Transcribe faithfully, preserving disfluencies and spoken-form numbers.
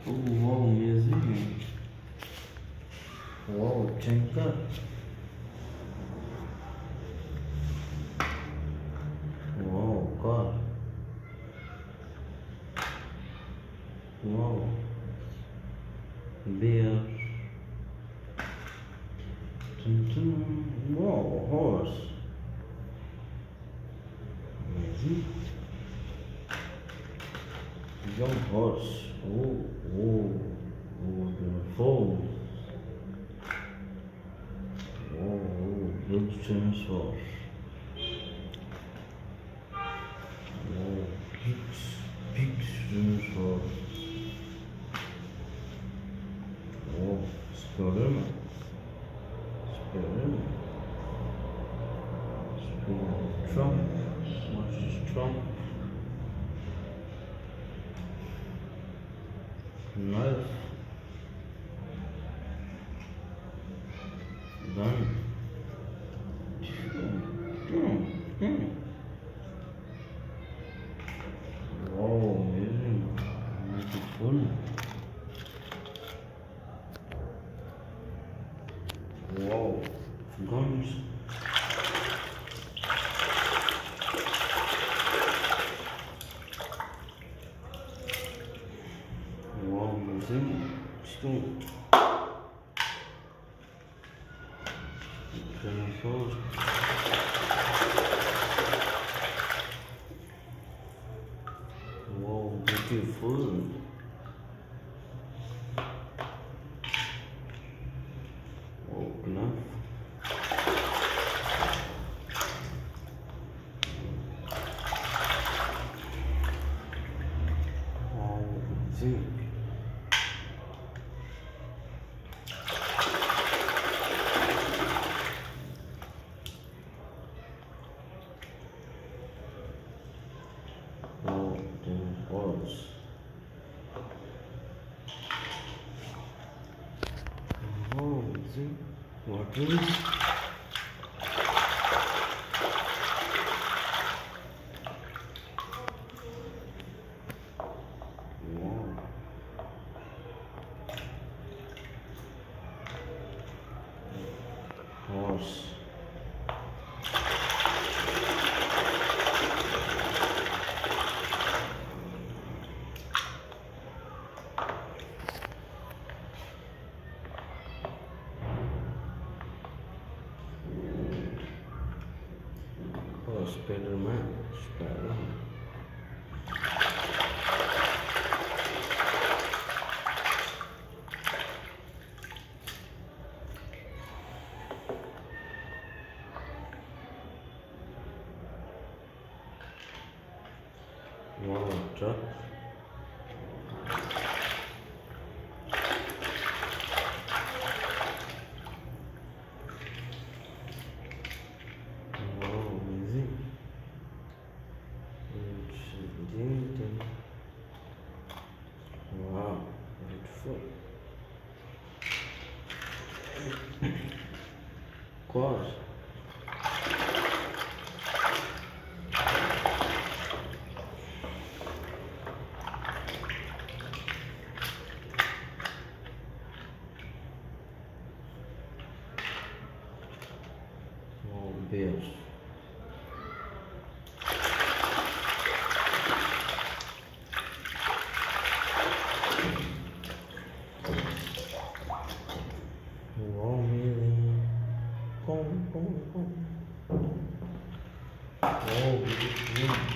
Wow, amazing. Wow, tanker. Wow, car. Wow, bear. Dun, dun. Wow, horse. Amazing. Young horse. Oh, oh, oh, beautiful. Oh, oh, big chainsaw. Oh, big, big chainsaw. Oh, Spiderman. Spiderman. Spider Trump. What's this Trump? Knife. Gun. Hmm. Hmm. Wow, amazing. Beautiful. Wow. Guns. Wow, amazing. Stone. Dinosaurs. Wow, beautiful. Oh, knife. Wow, amazing. Wow, then horse. Wow, amazing. Water. Wow. Horse. Oh, Spider-Man. Spider-Man. Wow, truck. Wow, amazing. Ding, wow, beautiful. Quad. Wow, bears. Wow, amazing. Come, come, come. Wow, beautiful.